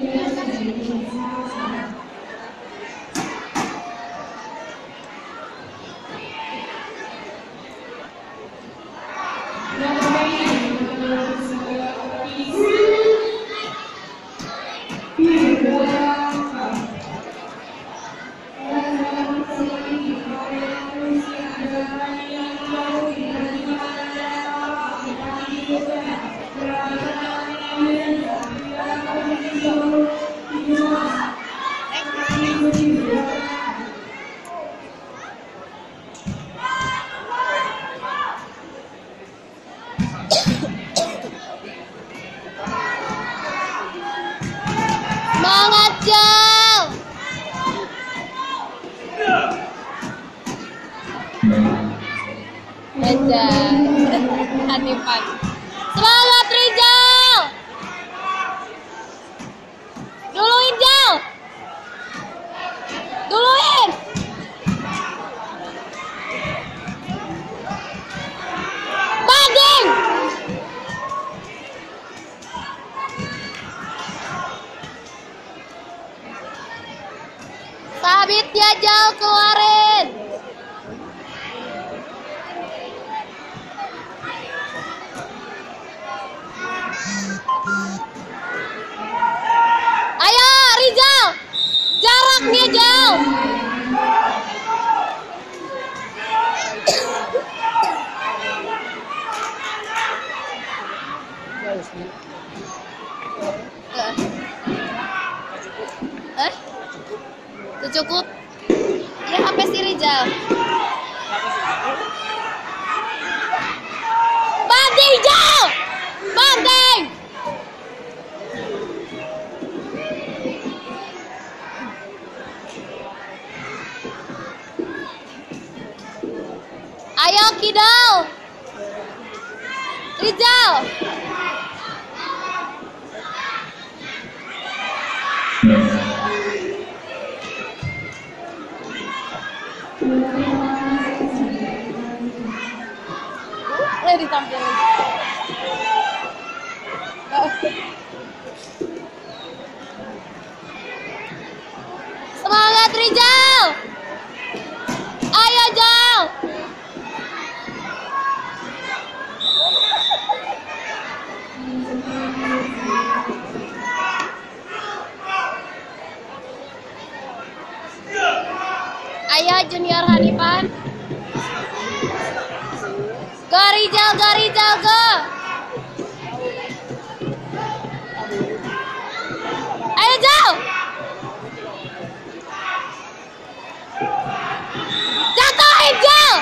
Semangat, Jal! Anjay, Hanifan. Semangat, Rizal! Duluin, Jal! Duluin! Banding! Sabitnya, Jal, keluarin! Ayo, Rizal! Jaraknya jauh! Itu cukup? Ya, sampai si Rizal. Banting, Jal! Banting! Ayo, Kidal! Rizal! Boleh ditampilin. Semangat, Rizal! Ayo, Jal! Ayo, Junior Hanifan. Go, Rizal, go, Rizal, go! Ayo, Jal! Jatuhin, Jal!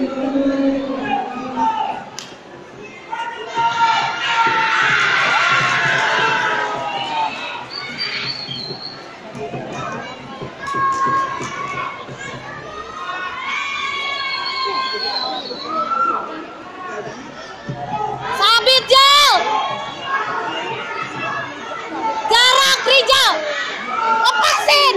Sabit, Jal! Jarak, Rizal! Lepasin!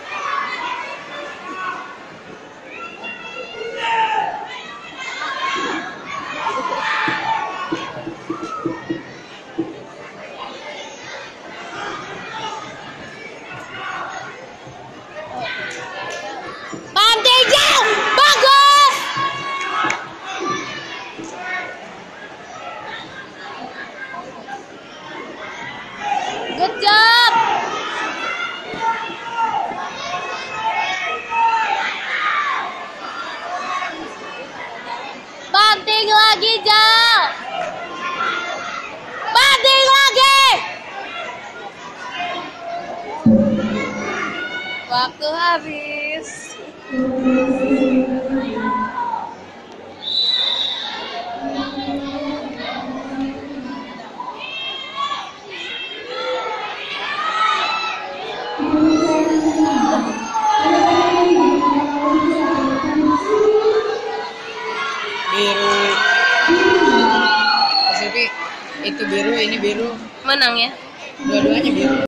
Banting, Jal! Bagus! Good job! Banting lagi, Jal! Banting lagi! Waktu habis. Biru Pasifik itu biru, ini biru, Menang ya? dua-duanya biru.